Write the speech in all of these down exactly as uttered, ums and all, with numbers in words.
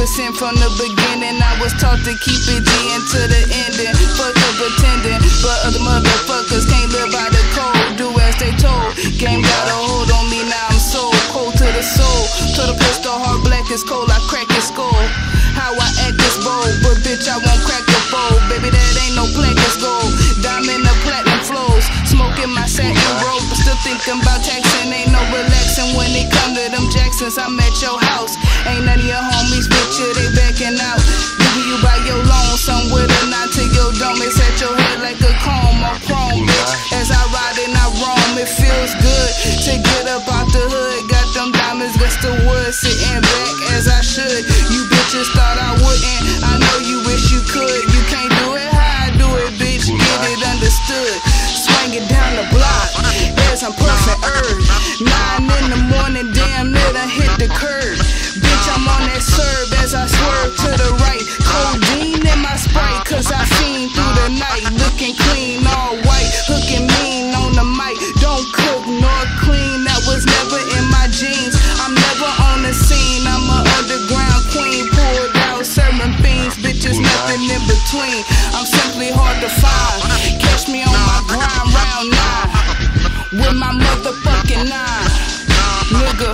percent from the beginning. I was taught to keep it G into the ending. Fuck the pretending, but other motherfuckers can't live by the code. Do as they told. Game got a hold on me, now I'm so cold to the soul. To the pistol, heart black is cold, I crack his skull. How I act is bold, but bitch I won't crack the fold. Baby that ain't no plaque, it's gold. Diamond the platinum flows. Smoking my satin robe, but still thinking about taxing. Ain't no relaxing when it come to them Jacksons. I'm at your house, ain't none of your homies, bitch, yeah, they backing out. Leaving you by your lonesome with a knot to your dome. It's at your head like a comb or chrome, bitch. As I ride and I roam, it feels good to get up out the hood. Got them diamonds against the wood, sitting back as I should. You bitches thought I wouldn't, I know you wish you could. You can't do it how I do it, bitch, get it understood. Swinging down the block as I'm puffing herb. Nine in the morning, damn near done hit the curb. Bitch, I'm on that serve as I swerve to the right. Codeine in my Sprite, cause I fiend through the night. Looking clean, all white, hooking mean on the mic. Don't cook nor clean, that was never in my jeans. I'm never on the scene, I'm a underground queen. Pulled out serving fiends, bitches nothing in between. I'm simply hard to find. Catch me on my grind round nine with my motherfucking nine, nigga.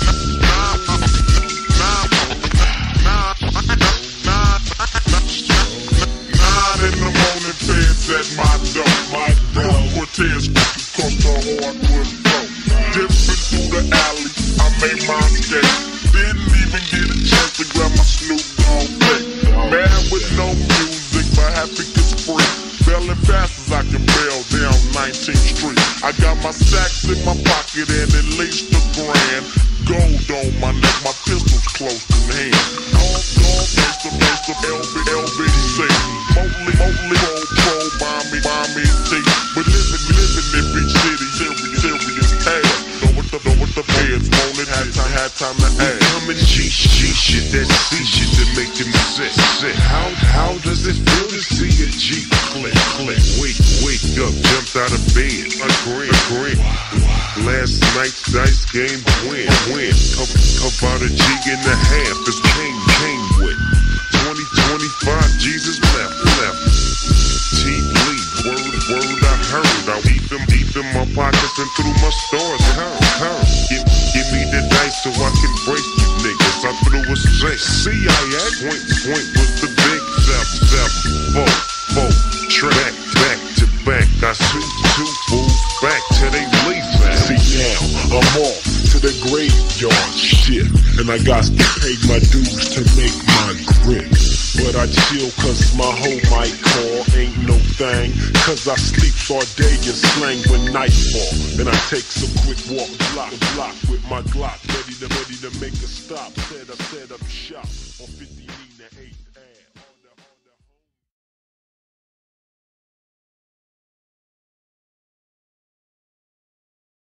In the morning, feds at my door. My door. Cortez across the hardwood floor. Dipping through the alley, I made my escape. Didn't even get a chance to grab my Snoop Dogg plate. Mad with no music, but happy cause free. Bailing fast as I can bail down nineteenth street. I got my sacks in my pocket and at least a grand. Gold on my neck, my pistol's close in hand. Dog, dog, face to face of L B, L B C. Mostly, mostly, roll, pro, buy me, buy me T. But living, living in big city, serious, serious hell. Know what the, know what the feds wanted, had time, had time to ask. Coming G, G shit, that C shit that make them sick, sick. How, how does it feel to see a G click, click? Wake, wake up, jumped out of bed, a grin, a grin. Last night's dice game, win, win. Come, come about a G and a half, it's came, came with. twenty, twenty-five, Jesus left, left. T Lee, word, word I heard. I deep them, deep in my pockets and through my stores. Curve, curve. Give, give me the dice so I can break you niggas. I threw a six. C I A, point, point was the big seven, seven, four, four. Track, back to back. I shoot two fools back till they leave back. See now, I'm off to the graveyard shit, and I got to pay my dues to make my grip. But I chill cause my hoe might call, ain't no thing, cause I sleep all day and slang when nightfall. Then I take some quick walk, block, block with my Glock, ready to, ready to make a stop. Set up, set up shop on fifty.